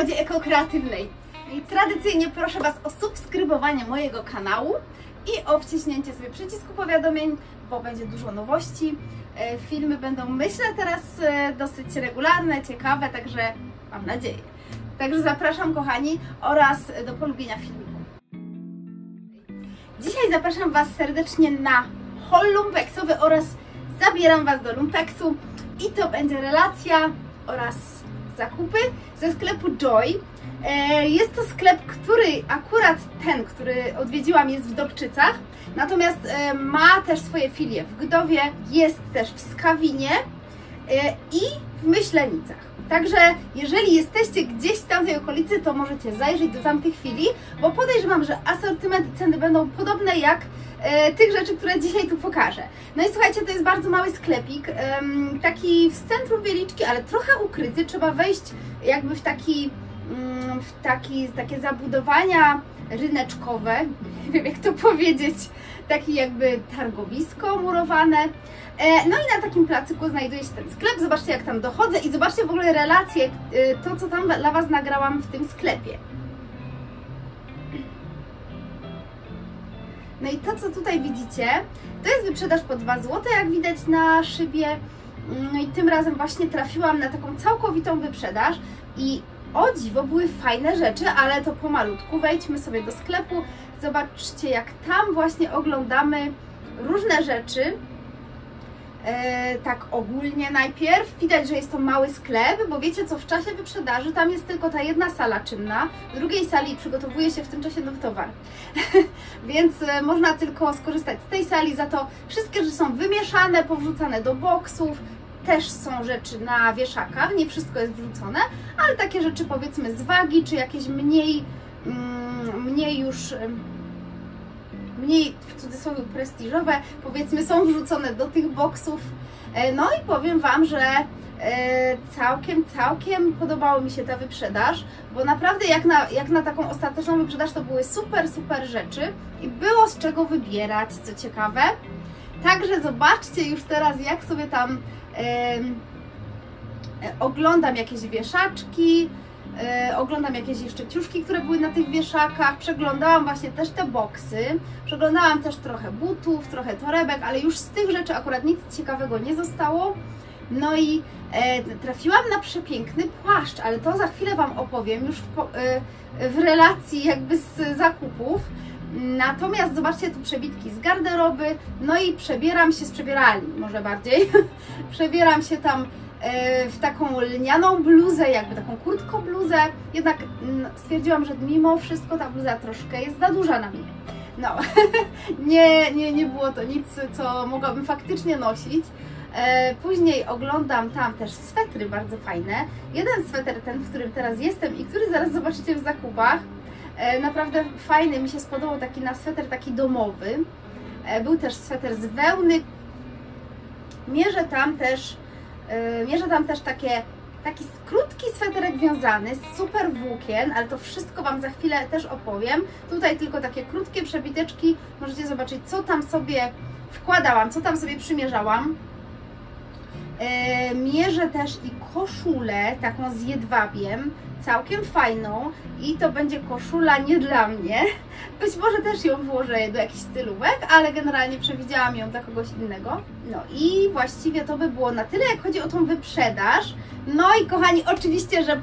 modzie ekokreatywnej. I tradycyjnie proszę Was o subskrybowanie mojego kanału i o wciśnięcie sobie przycisku powiadomień, bo będzie dużo nowości. Filmy będą, myślę, teraz dosyć regularne, ciekawe, także mam nadzieję. Także zapraszam, kochani, oraz do polubienia filmiku. Dzisiaj zapraszam Was serdecznie na haul lumpeksowy oraz zabieram Was do lumpeksu i to będzie relacja oraz zakupy ze sklepu Joy. Jest to sklep, który akurat ten, który odwiedziłam, jest w Dobczycach, natomiast ma też swoje filie w Gdowie, jest też w Skawinie i w Myślenicach. Także jeżeli jesteście gdzieś w tamtej okolicy, to możecie zajrzeć do tamtych filii, bo podejrzewam, że asortyment i ceny będą podobne jak tych rzeczy, które dzisiaj tu pokażę. No i słuchajcie, to jest bardzo mały sklepik, taki w centrum Wieliczki, ale trochę ukryty. Trzeba wejść jakby w takie zabudowania ryneczkowe, nie wiem jak to powiedzieć, takie jakby targowisko murowane. No i na takim placyku znajduje się ten sklep. Zobaczcie, jak tam dochodzę i zobaczcie w ogóle relacje, to co tam dla Was nagrałam w tym sklepie. No i to, co tutaj widzicie, to jest wyprzedaż po 2 zł, jak widać na szybie. No i tym razem właśnie trafiłam na taką całkowitą wyprzedaż i o dziwo były fajne rzeczy, ale to pomalutku. Wejdźmy sobie do sklepu, zobaczcie, jak tam właśnie oglądamy różne rzeczy. Tak ogólnie najpierw widać, że jest to mały sklep, bo wiecie co, w czasie wyprzedaży tam jest tylko ta jedna sala czynna, w drugiej sali przygotowuje się w tym czasie nowy towar. Więc można tylko skorzystać z tej sali, za to wszystkie rzeczy są wymieszane, powrzucane do boksów, też są rzeczy na wieszakach, nie wszystko jest wrzucone, ale takie rzeczy powiedzmy z wagi, czy jakieś mniej w cudzysłowie prestiżowe, powiedzmy, są wrzucone do tych boksów. No i powiem Wam, że całkiem podobało mi się ta wyprzedaż, bo naprawdę jak na taką ostateczną wyprzedaż to były super rzeczy i było z czego wybierać, co ciekawe. Także zobaczcie już teraz, jak sobie tam oglądam jakieś wieszaczki, oglądam jakieś jeszcze ciuszki, które były na tych wieszakach, przeglądałam właśnie też te boksy, przeglądałam też trochę butów, trochę torebek, ale już z tych rzeczy akurat nic ciekawego nie zostało. No i trafiłam na przepiękny płaszcz, ale to za chwilę Wam opowiem już w relacji jakby z zakupów. Natomiast zobaczcie tu przebitki z garderoby, no i przebieram się z przebieralni, może bardziej. Przebieram się tam w taką lnianą bluzę, jakby taką kurtko-bluzę, jednak stwierdziłam, że mimo wszystko ta bluza troszkę jest za duża na mnie. No, nie było to nic, co mogłabym faktycznie nosić. Później oglądam tam też swetry bardzo fajne. Jeden sweter, ten, w którym teraz jestem i który zaraz zobaczycie w zakupach, naprawdę fajny, mi się spodobał taki na sweter, taki domowy. Był też sweter z wełny. Mierzę tam też taki krótki sweterek wiązany z super włókien, ale to wszystko Wam za chwilę też opowiem. Tutaj tylko takie krótkie przebiteczki, możecie zobaczyć, co tam sobie wkładałam, co tam sobie przymierzałam. Mierzę też i koszulę taką z jedwabiem, całkiem fajną i to będzie koszula nie dla mnie. Być może też ją włożę do jakichś stylówek, ale generalnie przewidziałam ją dla kogoś innego. No i właściwie to by było na tyle, jak chodzi o tą wyprzedaż. No i kochani, oczywiście, że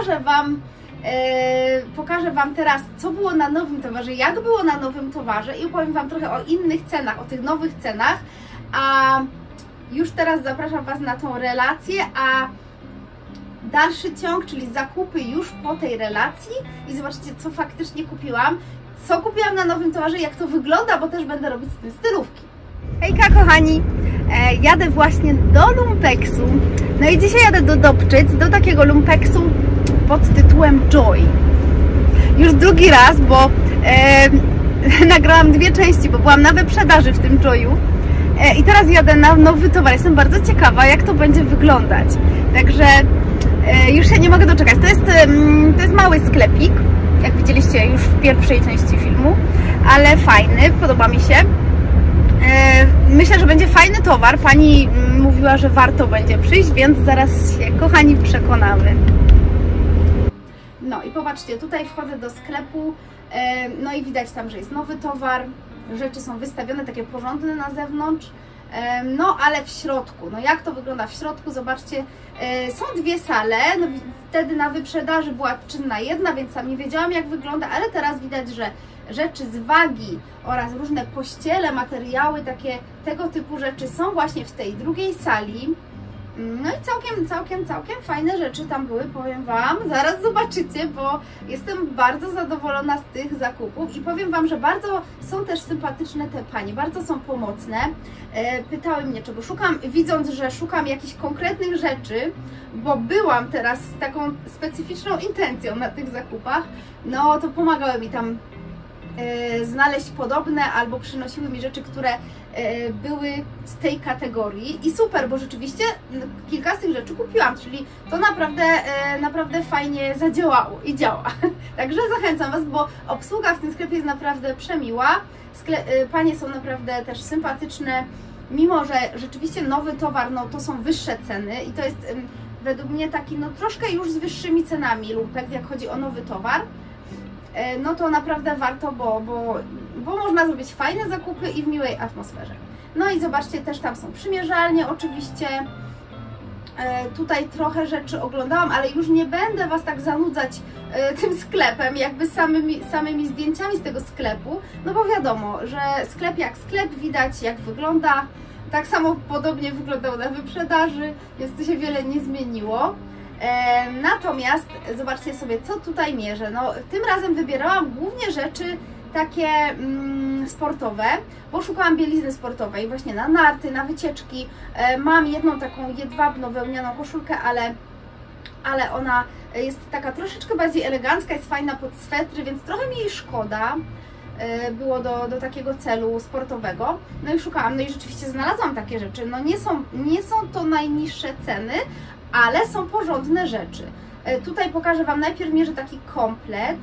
pokażę Wam teraz, co było na nowym towarze, jak było na nowym towarze i opowiem Wam trochę o innych cenach, o tych nowych cenach. A już teraz zapraszam Was na tą relację, a dalszy ciąg, czyli zakupy już po tej relacji i zobaczcie, co faktycznie kupiłam, co kupiłam na nowym towarze, jak to wygląda, bo też będę robić z tym stylówki. Hejka kochani, jadę właśnie do lumpeksu, no i dzisiaj jadę do Dobczyc, do takiego lumpeksu pod tytułem Joy. Już drugi raz, bo nagrałam 2 części, bo byłam na wyprzedaży w tym Joyu. I teraz jadę na nowy towar. Jestem bardzo ciekawa, jak to będzie wyglądać. Także już się nie mogę doczekać. To jest mały sklepik, jak widzieliście już w pierwszej części filmu, ale fajny, podoba mi się. Myślę, że będzie fajny towar. Pani mówiła, że warto będzie przyjść, więc zaraz się, kochani, przekonamy. No i popatrzcie, tutaj wchodzę do sklepu, no i widać tam, że jest nowy towar, rzeczy są wystawione takie porządne na zewnątrz, no ale w środku, no jak to wygląda w środku, zobaczcie, są dwie sale, no wtedy na wyprzedaży była czynna jedna, więc sam nie wiedziałam jak wygląda, ale teraz widać, że rzeczy z wagi oraz różne pościele, materiały, takie tego typu rzeczy są właśnie w tej drugiej sali. No i całkiem fajne rzeczy tam były, powiem Wam, zaraz zobaczycie, bo jestem bardzo zadowolona z tych zakupów i powiem Wam, że bardzo są też sympatyczne te panie, bardzo są pomocne. Pytały mnie, czego szukam, widząc, że szukam jakichś konkretnych rzeczy, bo byłam teraz z taką specyficzną intencją na tych zakupach, no to pomagały mi tam znaleźć podobne albo przynosiły mi rzeczy, które były z tej kategorii i super, bo rzeczywiście kilka z tych rzeczy kupiłam, czyli to naprawdę fajnie zadziałało i działa. Także zachęcam Was, bo obsługa w tym sklepie jest naprawdę przemiła, panie są naprawdę też sympatyczne, mimo że rzeczywiście nowy towar, no to są wyższe ceny i to jest według mnie taki no troszkę już z wyższymi cenami lumpek, jak chodzi o nowy towar. No to naprawdę warto, bo można zrobić fajne zakupy i w miłej atmosferze. No i zobaczcie, też tam są przymierzalnie oczywiście. Tutaj trochę rzeczy oglądałam, ale już nie będę Was tak zanudzać tym sklepem, jakby samymi zdjęciami z tego sklepu, no bo wiadomo, że sklep jak sklep, widać jak wygląda. Tak samo podobnie wyglądał na wyprzedaży, więc to się wiele nie zmieniło. Natomiast zobaczcie sobie, co tutaj mierzę. No, tym razem wybierałam głównie rzeczy takie sportowe, bo szukałam bielizny sportowej właśnie na narty, na wycieczki. Mam jedną taką jedwabną wełnianą koszulkę, ale ona jest taka troszeczkę bardziej elegancka, jest fajna pod swetry, więc trochę mi jej szkoda było do takiego celu sportowego. No i szukałam, no i rzeczywiście znalazłam takie rzeczy. No nie są to najniższe ceny, ale są porządne rzeczy. Tutaj pokażę Wam, najpierw mierzę taki komplet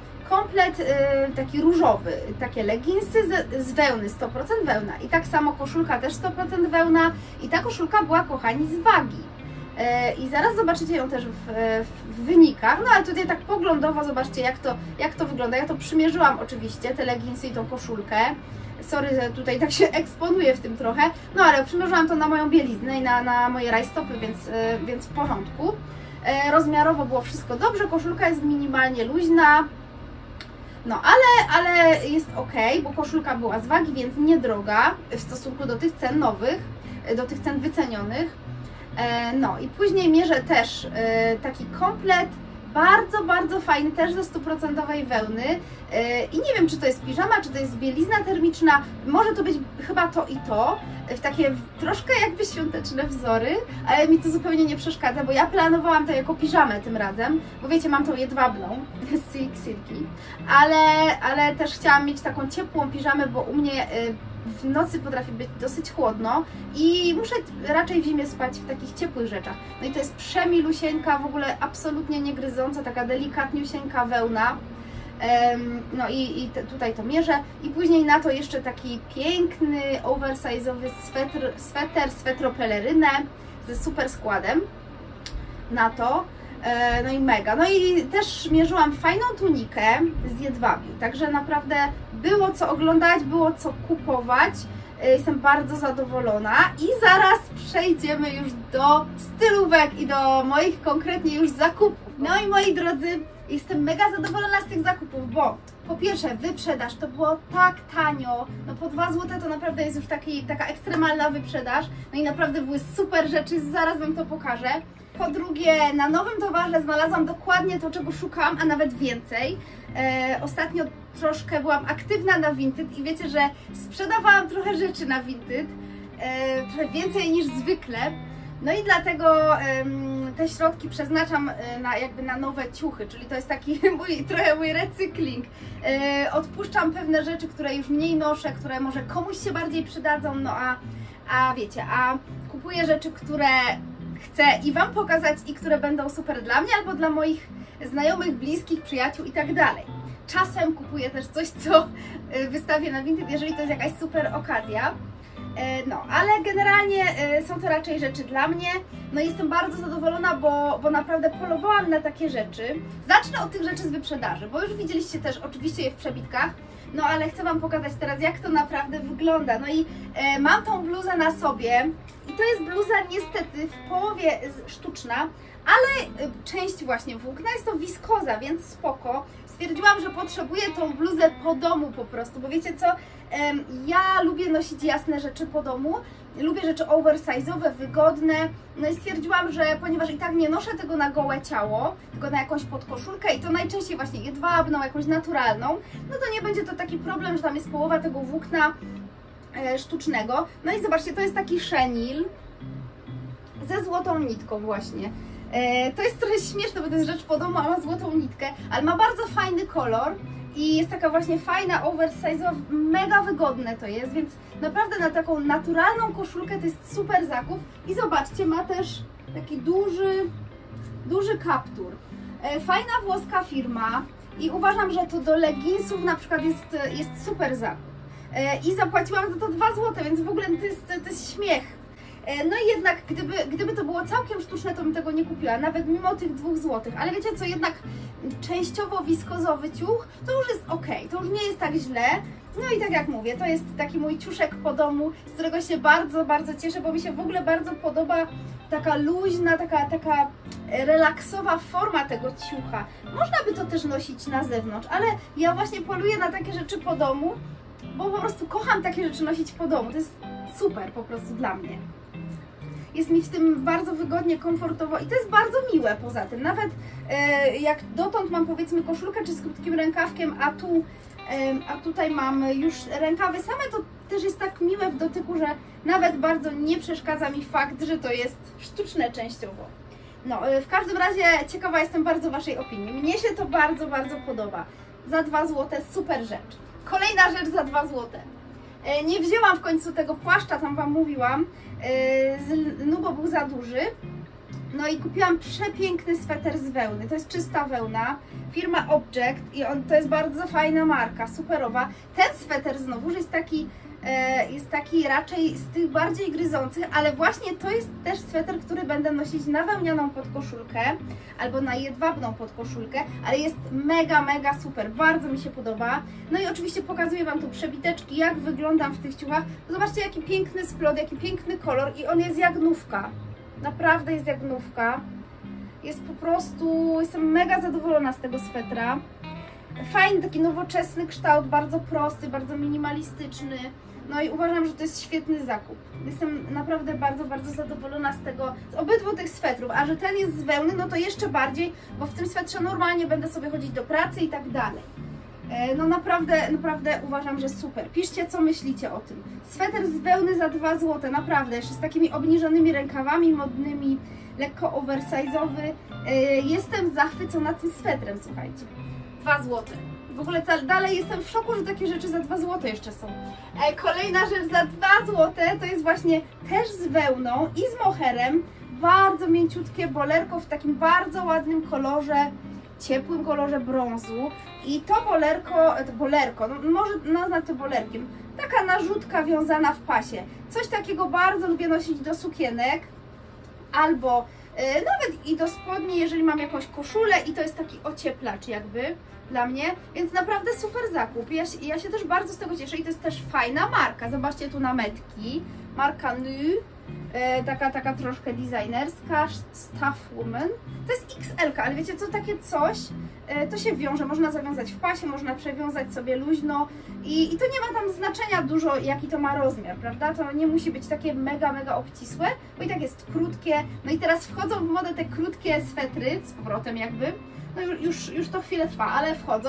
taki różowy, takie leginsy z wełny, 100% wełna i tak samo koszulka też 100% wełna i ta koszulka była, kochani, z wagi. I zaraz zobaczycie ją też w wynikach, no ale tutaj tak poglądowo zobaczcie jak to wygląda. Ja to przymierzyłam oczywiście, te leginsy i tą koszulkę. Sorry, że tutaj tak się eksponuję w tym trochę, no ale przymierzyłam to na moją bieliznę i na moje rajstopy, więc w porządku. Rozmiarowo było wszystko dobrze, koszulka jest minimalnie luźna, no ale jest ok, bo koszulka była z wagi, więc niedroga w stosunku do tych cen nowych, do tych cen wycenionych. No i później mierzę też taki komplet, bardzo fajny, też ze 100% wełny i nie wiem, czy to jest piżama, czy to jest bielizna termiczna, może to być chyba to i to, w takie troszkę jakby świąteczne wzory, ale mi to zupełnie nie przeszkadza, bo ja planowałam to jako piżamę tym razem, bo wiecie, mam tą jedwabną z silki, ale też chciałam mieć taką ciepłą piżamę, bo u mnie w nocy potrafi być dosyć chłodno i muszę raczej w zimie spać w takich ciepłych rzeczach. No i to jest przemilusieńka, w ogóle absolutnie nie gryząca, taka delikatniusieńka wełna. No i tutaj to mierzę. I później na to jeszcze taki piękny, oversize'owy swetro-pelerynę ze super składem na to. No i mega. No i też mierzyłam fajną tunikę z jedwabiu, także naprawdę było co oglądać, było co kupować. Jestem bardzo zadowolona i zaraz przejdziemy już do stylówek i do moich konkretnie już zakupów. No i moi drodzy, jestem mega zadowolona z tych zakupów, bo po pierwsze wyprzedaż to było tak tanio, no po 2 zł to naprawdę jest już taka ekstremalna wyprzedaż, no i naprawdę były super rzeczy, zaraz Wam to pokażę. Po drugie, na nowym towarze znalazłam dokładnie to, czego szukałam, a nawet więcej. Ostatnio troszkę byłam aktywna na Vinted i wiecie, że sprzedawałam trochę rzeczy na Vinted, trochę więcej niż zwykle. No i dlatego te środki przeznaczam na nowe ciuchy, czyli to jest taki trochę mój recykling. Odpuszczam pewne rzeczy, które już mniej noszę, które może komuś się bardziej przydadzą, no a wiecie, a kupuję rzeczy, które chcę i Wam pokazać i które będą super dla mnie albo dla moich znajomych, bliskich, przyjaciół i tak dalej. Czasem kupuję też coś, co wystawię na Vinted, jeżeli to jest jakaś super okazja. No, ale generalnie są to raczej rzeczy dla mnie. No i jestem bardzo zadowolona, bo naprawdę polowałam na takie rzeczy. Zacznę od tych rzeczy z wyprzedaży, bo już widzieliście też oczywiście je w przebitkach. No ale chcę Wam pokazać teraz, jak to naprawdę wygląda. No i mam tą bluzę na sobie i to jest bluza niestety w połowie sztuczna, ale część właśnie włókna, jest to wiskoza, więc spoko. Stwierdziłam, że potrzebuję tą bluzę po domu po prostu, bo wiecie co, ja lubię nosić jasne rzeczy po domu, lubię rzeczy oversize'owe, wygodne, no i stwierdziłam, że ponieważ i tak nie noszę tego na gołe ciało, tylko na jakąś podkoszulkę i to najczęściej właśnie jedwabną, jakąś naturalną, no to nie będzie to taki problem, że tam jest połowa tego włókna sztucznego. No i zobaczcie, to jest taki chenil ze złotą nitką właśnie. To jest trochę śmieszne, bo to jest rzecz po domu, a ma złotą nitkę, ale ma bardzo fajny kolor i jest taka właśnie fajna, oversize'owa, mega wygodne to jest, więc naprawdę na taką naturalną koszulkę to jest super zakup. I zobaczcie, ma też taki duży kaptur. Fajna włoska firma i uważam, że to do leginsów na przykład jest super zakup. I zapłaciłam za to 2 zł, więc w ogóle to jest śmiech. No i jednak gdyby to było całkiem sztuczne, to bym tego nie kupiła, nawet mimo tych 2 zł. Ale wiecie co, jednak częściowo wiskozowy ciuch to już jest ok, to już nie jest tak źle. No i tak jak mówię, to jest taki mój ciuszek po domu, z którego się bardzo, bardzo cieszę, bo mi się w ogóle bardzo podoba taka luźna, taka relaksowa forma tego ciucha. Można by to też nosić na zewnątrz, ale ja właśnie poluję na takie rzeczy po domu, bo po prostu kocham takie rzeczy nosić po domu. To jest super po prostu dla mnie. Jest mi w tym bardzo wygodnie, komfortowo i to jest bardzo miłe poza tym. Nawet jak dotąd mam powiedzmy koszulkę czy z krótkim rękawkiem, a tutaj mam już rękawy same, to też jest tak miłe w dotyku, że nawet bardzo nie przeszkadza mi fakt, że to jest sztuczne częściowo. No, w każdym razie ciekawa jestem bardzo Waszej opinii. Mnie się to bardzo, bardzo podoba. Za 2 zł super rzecz. Kolejna rzecz za 2 zł. Nie wzięłam w końcu tego płaszcza, tam Wam mówiłam, no bo był za duży. No i kupiłam przepiękny sweter z wełny, to jest czysta wełna, firma Object i to jest bardzo fajna marka, superowa. Ten sweter znowuż jest taki raczej z tych bardziej gryzących, ale właśnie to jest też sweter, który będę nosić na wełnianą podkoszulkę albo na jedwabną podkoszulkę, ale jest mega, mega super, bardzo mi się podoba. No i oczywiście pokazuję Wam tu przebiteczki, jak wyglądam w tych ciuchach. Zobaczcie, jaki piękny splot, jaki piękny kolor i on jest jak nówka. Naprawdę jest jak nówka. Jest po prostu, jestem mega zadowolona z tego swetra. Fajny, taki nowoczesny kształt, bardzo prosty, bardzo minimalistyczny. No i uważam, że to jest świetny zakup. Jestem naprawdę bardzo, bardzo zadowolona z obydwu tych swetrów. A że ten jest z wełny, no to jeszcze bardziej, bo w tym swetrze normalnie będę sobie chodzić do pracy i tak dalej. No naprawdę uważam, że super. Piszcie, co myślicie o tym. Sweter z wełny za 2 zł, naprawdę, jeszcze z takimi obniżonymi rękawami modnymi, lekko oversize'owy. Jestem zachwycona tym swetrem, słuchajcie. 2 zł. W ogóle dalej jestem w szoku, że takie rzeczy za 2 zł jeszcze są. Kolejna rzecz za 2 zł to jest właśnie też z wełną i z moherem. Bardzo mięciutkie bolerko w takim bardzo ładnym kolorze, ciepłym kolorze brązu. I to bolerko, no może nazwać to bolerkiem, taka narzutka wiązana w pasie. Coś takiego bardzo lubię nosić do sukienek, albo nawet i do spodni, jeżeli mam jakąś koszulę i to jest taki ocieplacz jakby dla mnie, więc naprawdę super zakup. Ja się też bardzo z tego cieszę i to jest też fajna marka. Zobaczcie tu na metki, marka NU. Taka troszkę designerska, Stuff Woman. To jest XL, ale wiecie co, takie coś, to się wiąże, można zawiązać w pasie, można przewiązać sobie luźno i to nie ma tam znaczenia dużo, jaki to ma rozmiar, prawda? To nie musi być takie mega, mega obcisłe, bo i tak jest krótkie. No i teraz wchodzą w modę te krótkie swetry, z powrotem jakby, no już to chwilę trwa, ale wchodzą.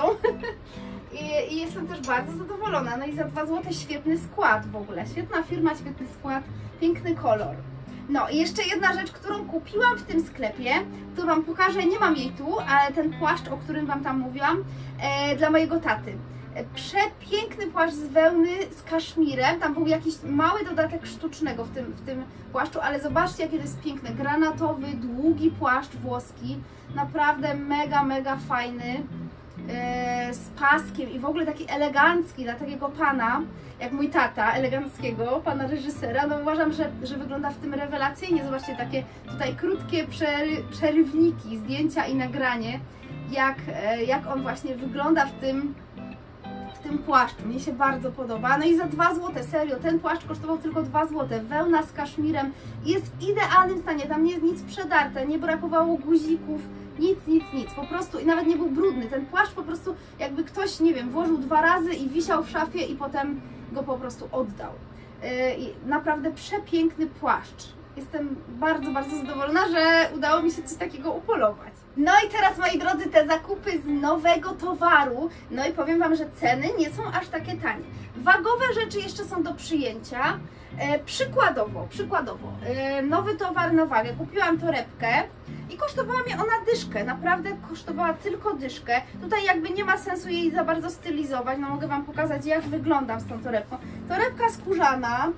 I jestem też bardzo zadowolona. No i za 2 zł świetny skład w ogóle. Świetna firma, świetny skład, piękny kolor. No i jeszcze jedna rzecz, którą kupiłam w tym sklepie, to Wam pokażę, nie mam jej tu, ale ten płaszcz, o którym Wam tam mówiłam, dla mojego taty. Przepiękny płaszcz z wełny z kaszmirem, tam był jakiś mały dodatek sztucznego w tym płaszczu, ale zobaczcie, jaki to jest piękny, granatowy, długi płaszcz włoski, naprawdę mega, mega fajny. Z paskiem i w ogóle taki elegancki dla takiego pana, jak mój tata, eleganckiego pana reżysera, no uważam, że wygląda w tym rewelacyjnie. Zobaczcie, takie tutaj krótkie przerywniki, zdjęcia i nagranie, jak on właśnie wygląda w tym płaszczu. Mnie się bardzo podoba. No i za 2 zł, serio, ten płaszcz kosztował tylko 2 zł. Wełna z kaszmirem jest w idealnym stanie, tam nie jest nic przedarte, nie brakowało guzików, nic, po prostu i nawet nie był brudny. Ten płaszcz po prostu jakby ktoś, nie wiem, włożył 2 razy i wisiał w szafie i potem go po prostu oddał. Naprawdę przepiękny płaszcz. Jestem bardzo, bardzo zadowolona, że udało mi się coś takiego upolować. No i teraz, moi drodzy, te zakupy z nowego towaru. No i powiem Wam, że ceny nie są aż takie tanie. Wagowe rzeczy jeszcze są do przyjęcia. Przykładowo, nowy towar na wagę. Kupiłam torebkę i kosztowała mnie ona dyszkę. Naprawdę kosztowała tylko dyszkę. Tutaj jakby nie ma sensu jej za bardzo stylizować. No mogę Wam pokazać, jak wyglądam z tą torebką. Torebka skórzana.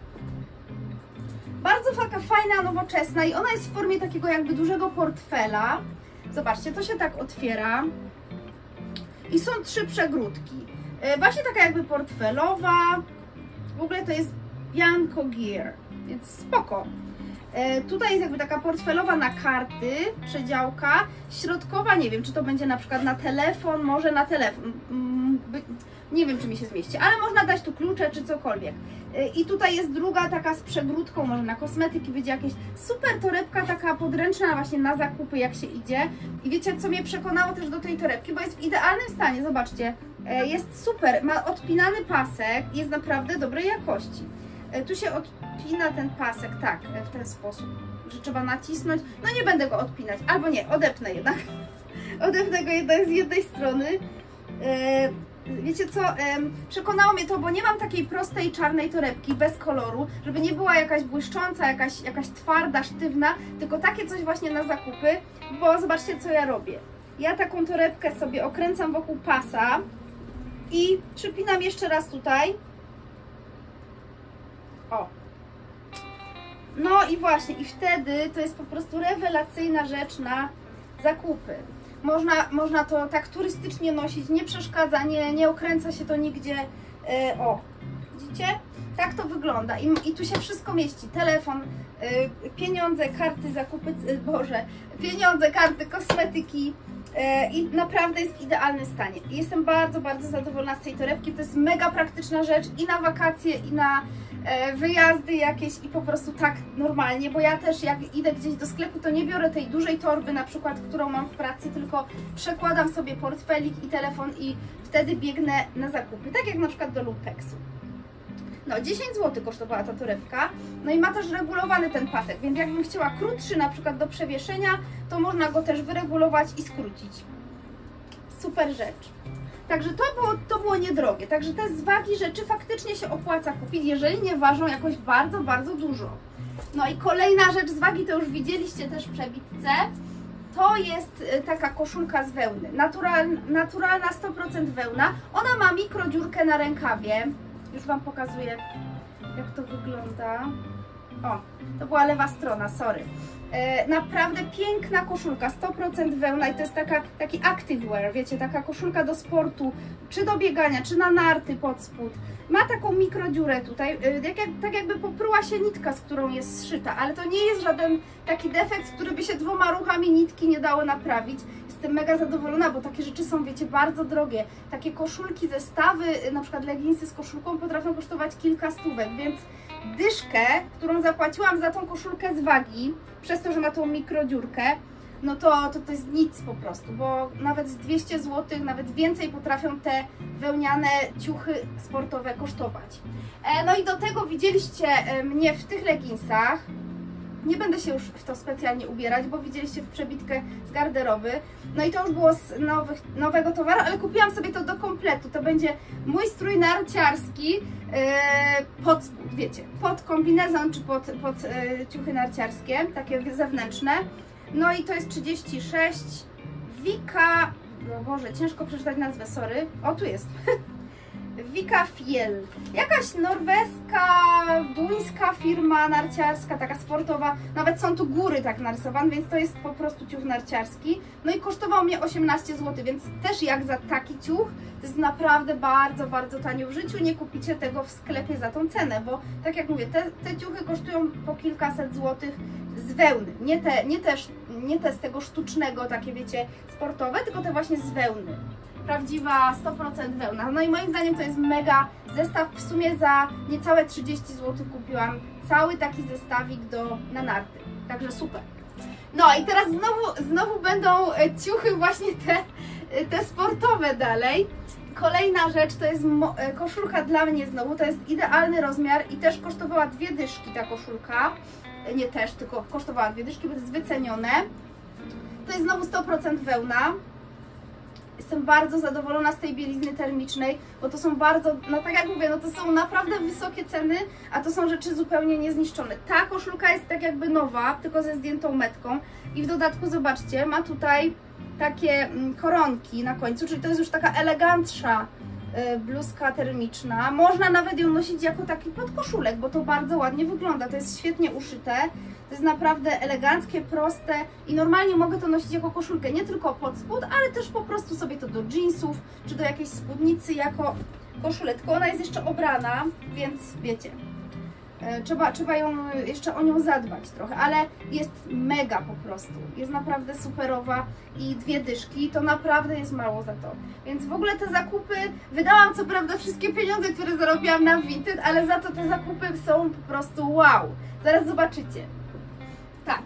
Bardzo taka fajna, nowoczesna i ona jest w formie takiego jakby dużego portfela. Zobaczcie, to się tak otwiera i są 3 przegródki. Właśnie taka jakby portfelowa. W ogóle to jest Bianco Gear, więc spoko. Tutaj jest jakby taka portfelowa na karty, przedziałka. Środkowa, nie wiem, czy to będzie na przykład na telefon, może na telefon. Nie wiem, czy mi się zmieści, ale można dać tu klucze, czy cokolwiek. I tutaj jest druga taka z przegródką, może na kosmetyki będzie jakieś. Super torebka, taka podręczna właśnie na zakupy, jak się idzie. I wiecie, co mnie przekonało też do tej torebki, bo jest w idealnym stanie, zobaczcie. Jest super, ma odpinany pasek, jest naprawdę dobrej jakości. Tu się odpina ten pasek, tak, w ten sposób, że trzeba nacisnąć. No nie będę go odpinać, albo nie, odepnę jednak. Odepnę go jednak z jednej strony. Wiecie co, przekonało mnie to, bo nie mam takiej prostej czarnej torebki bez koloru, żeby nie była jakaś błyszcząca, jakaś twarda, sztywna, tylko takie coś właśnie na zakupy, bo zobaczcie, co ja robię. Ja taką torebkę sobie okręcam wokół pasa i przypinam jeszcze raz tutaj. O. No i właśnie, i wtedy to jest po prostu rewelacyjna rzecz na zakupy. Można to tak turystycznie nosić, nie przeszkadza, nie okręca się to nigdzie. O, widzicie? Tak to wygląda. I tu się wszystko mieści. Telefon, pieniądze, karty, zakupy, pieniądze, karty, kosmetyki. I naprawdę jest w idealnym stanie. Jestem bardzo, bardzo zadowolona z tej torebki. To jest mega praktyczna rzecz i na wakacje, i na wyjazdy jakieś i po prostu tak normalnie, bo ja też jak idę gdzieś do sklepu, to nie biorę tej dużej torby na przykład, którą mam w pracy, tylko przekładam sobie portfelik i telefon i wtedy biegnę na zakupy, tak jak na przykład do Lumpeksu. No 10 zł kosztowała ta torebka, no i ma też regulowany ten pasek, więc jakbym chciała krótszy na przykład do przewieszenia, to można go też wyregulować i skrócić. Super rzecz. Także to było niedrogie, także te z wagi rzeczy faktycznie się opłaca kupić, jeżeli nie ważą jakoś bardzo, bardzo dużo. No i kolejna rzecz z wagi, to już widzieliście też w przebitce, to jest taka koszulka z wełny, naturalna 100% wełna, ona ma mikrodziurkę na rękawie, już Wam pokazuję, jak to wygląda. O, to była lewa strona, sorry. Naprawdę piękna koszulka, 100% wełna i to jest taki activewear, wiecie, taka koszulka do sportu, czy do biegania, czy na narty pod spód. Ma taką mikrodziurę tutaj, tak jakby popruła się nitka, z którą jest zszyta, ale to nie jest żaden taki defekt, który by się 2 ruchami nitki nie dało naprawić. Jestem mega zadowolona, bo takie rzeczy są, wiecie, bardzo drogie. Takie koszulki, zestawy, na przykład leginsy z koszulką potrafią kosztować kilka stówek, więc dyszkę, którą zapłaciłam za tą koszulkę z wagi, przez to, że ma tą mikrodziurkę, no to jest nic po prostu, bo nawet z 200 zł, nawet więcej potrafią te wełniane ciuchy sportowe kosztować. No i do tego widzieliście mnie w tych leginsach. Nie będę się już w to specjalnie ubierać, bo widzieliście w przebitkę z garderoby. No i to już było z nowego towaru, ale kupiłam sobie to do kompletu. To będzie mój strój narciarski pod spód, wiecie, pod kombinezon czy pod ciuchy narciarskie, takie zewnętrzne. No i to jest 36 Wika, no Boże, ciężko przeczytać nazwę, sorry. O, tu jest. Vikafiel. Jakaś norweska, duńska firma narciarska, taka sportowa. Nawet są tu góry tak narysowane, więc to jest po prostu ciuch narciarski. No i kosztował mnie 18 zł, więc też jak za taki ciuch, to jest naprawdę bardzo, bardzo tanio. W życiu nie kupicie tego w sklepie za tą cenę, bo tak jak mówię, te ciuchy kosztują po kilkaset złotych z wełny. Nie te z tego sztucznego, takie wiecie, sportowe, tylko te właśnie z wełny. Prawdziwa 100% wełna. No i moim zdaniem to jest mega zestaw. W sumie za niecałe 30 zł kupiłam cały taki zestawik na narty. Także super. No i teraz znowu będą ciuchy właśnie te sportowe dalej. Kolejna rzecz to jest koszulka dla mnie znowu. To jest idealny rozmiar i też kosztowała 2 dyszki ta koszulka. Nie też, tylko kosztowała 2 dyszki, bo to jest wycenione. To jest znowu 100% wełna. Jestem bardzo zadowolona z tej bielizny termicznej, bo to są bardzo, no tak jak mówię, no to są naprawdę wysokie ceny, a to są rzeczy zupełnie niezniszczone. Ta koszulka jest tak jakby nowa, tylko ze zdjętą metką i w dodatku zobaczcie, ma tutaj takie koronki na końcu, czyli to jest już taka elegantsza bluzka termiczna. Można nawet ją nosić jako taki podkoszulek, bo to bardzo ładnie wygląda, to jest świetnie uszyte. To jest naprawdę eleganckie, proste i normalnie mogę to nosić jako koszulkę, nie tylko pod spód, ale też po prostu sobie to do jeansów, czy do jakiejś spódnicy jako koszulę. Tylko ona jest jeszcze obrana, więc wiecie, trzeba jeszcze o nią zadbać trochę, ale jest mega po prostu. Jest naprawdę superowa i 2 dyszki, to naprawdę jest mało za to. Więc w ogóle te zakupy, wydałam co prawda wszystkie pieniądze, które zarobiłam na Vinted, ale za to te zakupy są po prostu wow. Zaraz zobaczycie. Tak,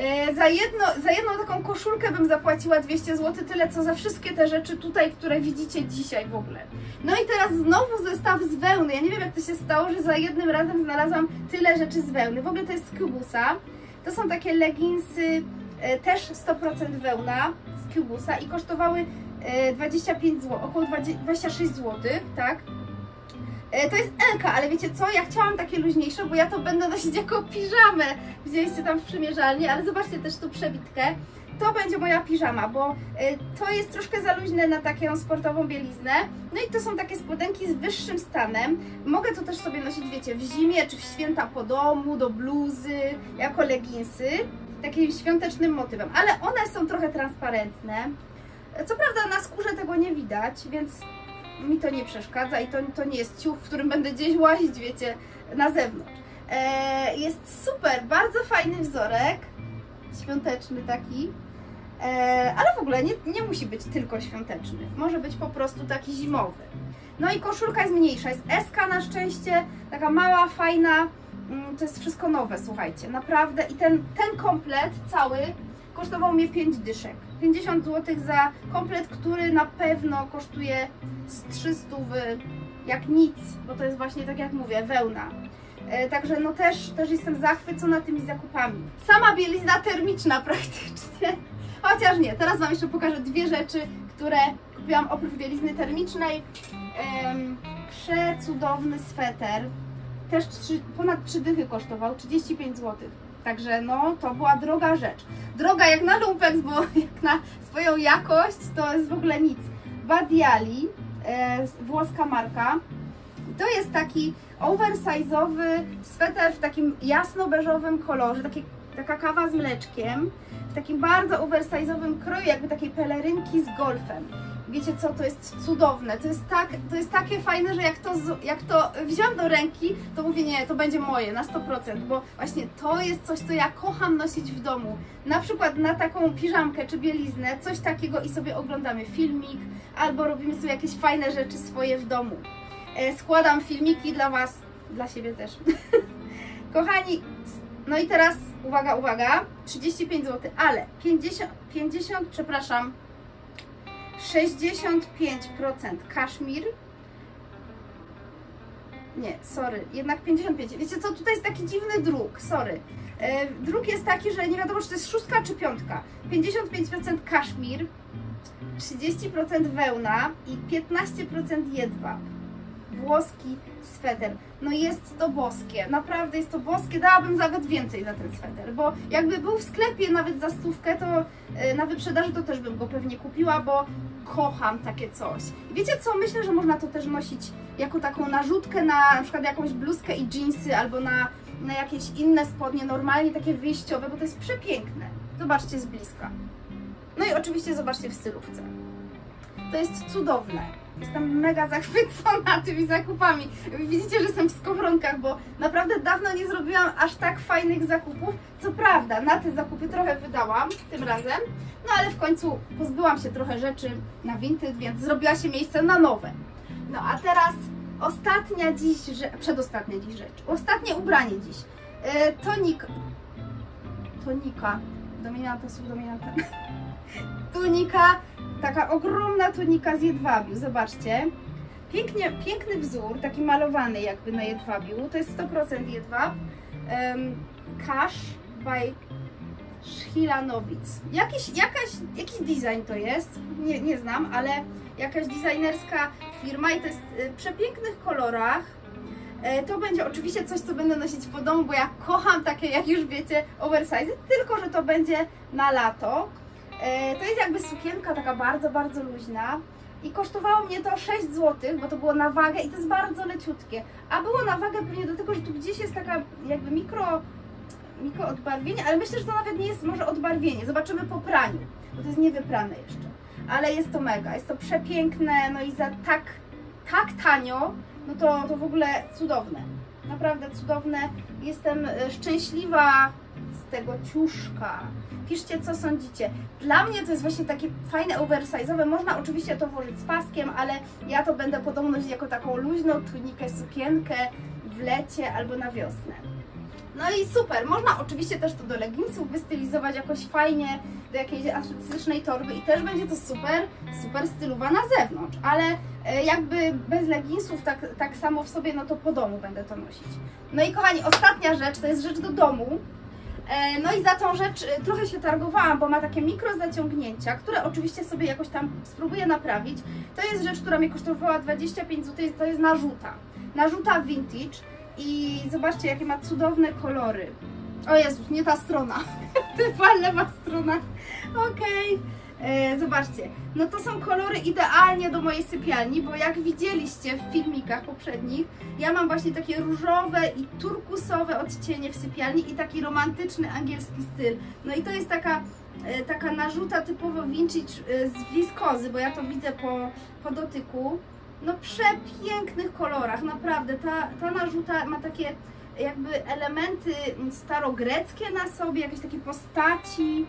za jedną taką koszulkę bym zapłaciła 200 zł, tyle co za wszystkie te rzeczy tutaj, które widzicie dzisiaj w ogóle. No i teraz znowu zestaw z wełny. Ja nie wiem, jak to się stało, że za jednym razem znalazłam tyle rzeczy z wełny. W ogóle to jest z Kubusa. To są takie leginsy, też 100% wełna z Kubusa i kosztowały 25 zł, około 26 zł, tak? To jest Elka, ale wiecie co? Ja chciałam takie luźniejsze, bo ja to będę nosić jako piżamę. Widzieliście tam w przymierzalni, ale zobaczcie też tu przebitkę. To będzie moja piżama, bo to jest troszkę za luźne na taką sportową bieliznę. No i to są takie spodenki z wyższym stanem. Mogę to też sobie nosić, wiecie, w zimie czy w święta po domu, do bluzy, jako leginsy. Takim świątecznym motywem, ale one są trochę transparentne. Co prawda na skórze tego nie widać, więc mi to nie przeszkadza i to nie jest ciuch, w którym będę gdzieś łazić, wiecie, na zewnątrz. Jest super, bardzo fajny wzorek, świąteczny taki, ale w ogóle nie musi być tylko świąteczny, może być po prostu taki zimowy. No i koszulka jest mniejsza, jest SK na szczęście, taka mała, fajna, to jest wszystko nowe, słuchajcie, naprawdę. I ten komplet cały kosztował mnie 5 dyszek. 50 zł za komplet, który na pewno kosztuje z 300 jak nic, bo to jest właśnie, tak jak mówię, wełna. Także no też jestem zachwycona tymi zakupami. Sama bielizna termiczna praktycznie. Chociaż nie, teraz Wam jeszcze pokażę 2 rzeczy, które kupiłam oprócz bielizny termicznej. Przecudowny sweter. Też ponad 3 dychy kosztował, 35 zł. Także no, to była droga rzecz. Droga jak na lumpex, bo jak na swoją jakość to jest w ogóle nic. Badiali, włoska marka. To jest taki oversize'owy sweter w takim jasno-beżowym kolorze, taka kawa z mleczkiem, w takim bardzo oversize'owym kroju, jakby takiej pelerynki z golfem. Wiecie co, to jest cudowne, to jest takie fajne, że jak to wziąłem do ręki, to mówię, nie, to będzie moje na 100%, bo właśnie to jest coś, co ja kocham nosić w domu. Na przykład na taką piżamkę czy bieliznę, coś takiego i sobie oglądamy filmik, albo robimy sobie jakieś fajne rzeczy swoje w domu. Składam filmiki dla Was, dla siebie też. Kochani, no i teraz uwaga, uwaga, 35 zł, ale 65% kaszmir. Nie, sorry, jednak 55. Wiecie co, tutaj jest taki dziwny druk, sorry. Druk jest taki, że nie wiadomo, czy to jest 6 czy 5. 55% kaszmir, 30% wełna i 15% jedwab. włoski sweter. No jest to boskie, naprawdę jest to boskie, dałabym nawet więcej za ten sweter, bo jakby był w sklepie nawet za 100, to na wyprzedaży to też bym go pewnie kupiła, bo kocham takie coś. I wiecie co, myślę, że można to też nosić jako taką narzutkę na przykład jakąś bluzkę i dżinsy, albo na jakieś inne spodnie, normalnie takie wyjściowe, bo to jest przepiękne. Zobaczcie z bliska. No i oczywiście zobaczcie w stylówce. To jest cudowne. Jestem mega zachwycona tymi zakupami. Widzicie, że jestem w skowronkach, bo naprawdę dawno nie zrobiłam aż tak fajnych zakupów. Co prawda, na te zakupy trochę wydałam tym razem, no ale w końcu pozbyłam się trochę rzeczy na Vinted, więc zrobiła się miejsce na nowe. No a teraz przedostatnia dziś rzecz. Ostatnie ubranie dziś. Tunika. Tunika, taka ogromna tunika z jedwabiu, zobaczcie. Piękny wzór, taki malowany jakby na jedwabiu, to jest 100% jedwab. Cash by Szchilanowic. Jakiś design to jest, nie znam, ale jakaś designerska firma i to jest w przepięknych kolorach. To będzie oczywiście coś, co będę nosić po domu, bo ja kocham takie, jak już wiecie, oversize, tylko że to będzie na lato. To jest jakby sukienka taka bardzo, bardzo luźna i kosztowało mnie to 6 zł, bo to było na wagę i to jest bardzo leciutkie. A było na wagę pewnie do tego, że tu gdzieś jest taka jakby mikro odbarwienie, ale myślę, że to nawet nie jest może odbarwienie. Zobaczymy po praniu, bo to jest niewyprane jeszcze. Ale jest to mega, jest to przepiękne, no i za tak tanio, no to w ogóle cudowne. Naprawdę cudowne. Jestem szczęśliwa z tego ciuszka. Piszcie, co sądzicie. Dla mnie to jest właśnie takie fajne oversize'owe. Można oczywiście to włożyć z paskiem, ale ja to będę po domu nosić jako taką luźną tunikę, sukienkę w lecie albo na wiosnę. No i super, można oczywiście też to do leginsów wystylizować jakoś fajnie, do jakiejś artystycznej torby i też będzie to super stylowa na zewnątrz, ale jakby bez leginsów tak samo w sobie, no to po domu będę to nosić. No i kochani, ostatnia rzecz, to jest rzecz do domu. No i za tą rzecz trochę się targowałam, bo ma takie mikro zaciągnięcia, które oczywiście sobie jakoś tam spróbuję naprawić. To jest rzecz, która mnie kosztowała 25 zł, to jest narzuta vintage. I zobaczcie, jakie ma cudowne kolory. O Jezus, nie ta strona. Chyba lewa strona. Okej. Zobaczcie. No to są kolory idealnie do mojej sypialni, bo jak widzieliście w filmikach poprzednich, ja mam właśnie takie różowe i turkusowe odcienie w sypialni i taki romantyczny angielski styl. No i to jest taka narzuta typowo vintage z wiskozy, bo ja to widzę po dotyku. No przepięknych kolorach, naprawdę, ta narzuta ma takie jakby elementy starogreckie na sobie, jakieś takie postaci,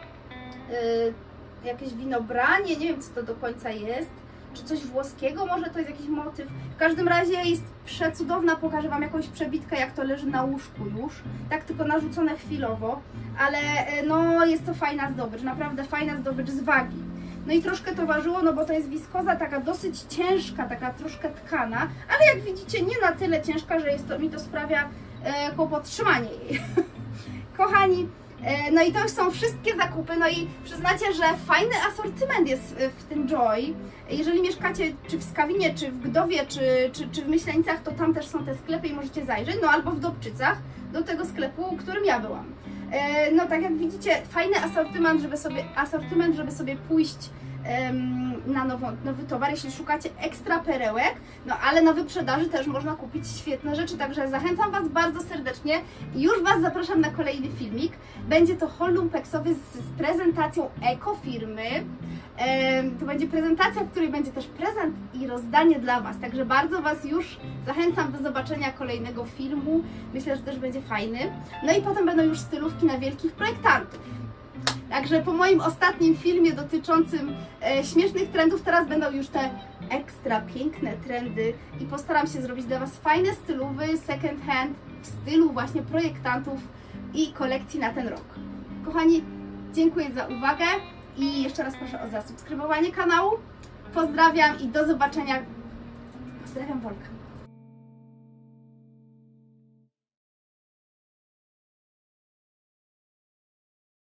jakieś winobranie, nie wiem co to do końca jest, czy coś włoskiego, może to jest jakiś motyw. W każdym razie jest przecudowna, pokażę Wam jakąś przebitkę, jak to leży na łóżku już, tak tylko narzucone chwilowo, ale no jest to fajna zdobycz, naprawdę fajna zdobycz z wagi. No i troszkę to ważyło, no bo to jest wiskoza taka dosyć ciężka, taka troszkę tkana, ale jak widzicie nie na tyle ciężka, że mi to sprawia kłopot trzymanie jej. Kochani, no i to już są wszystkie zakupy, no i przyznacie, że fajny asortyment jest w tym Joy. Jeżeli mieszkacie czy w Skawinie, czy w Gdowie, czy w Myślenicach, to tam też są te sklepy i możecie zajrzeć, no albo w Dobczycach, do tego sklepu, w którym ja byłam. No tak jak widzicie, fajny asortyment, żeby sobie pójść na nowy towar, jeśli szukacie ekstra perełek, no ale na wyprzedaży też można kupić świetne rzeczy, także zachęcam Was bardzo serdecznie i już Was zapraszam na kolejny filmik. Będzie to haul lumpeksowy z prezentacją ekofirmy. To będzie prezentacja, w której będzie też prezent i rozdanie dla Was, także bardzo Was już zachęcam do zobaczenia kolejnego filmu. Myślę, że też będzie fajny. No i potem będą już stylówki na wielkich projektantów. Także po moim ostatnim filmie dotyczącym śmiesznych trendów, teraz będą już te ekstra piękne trendy i postaram się zrobić dla Was fajne stylowy second hand w stylu właśnie projektantów i kolekcji na ten rok. Kochani, dziękuję za uwagę i jeszcze raz proszę o zasubskrybowanie kanału. Pozdrawiam i do zobaczenia. Pozdrawiam Wolka.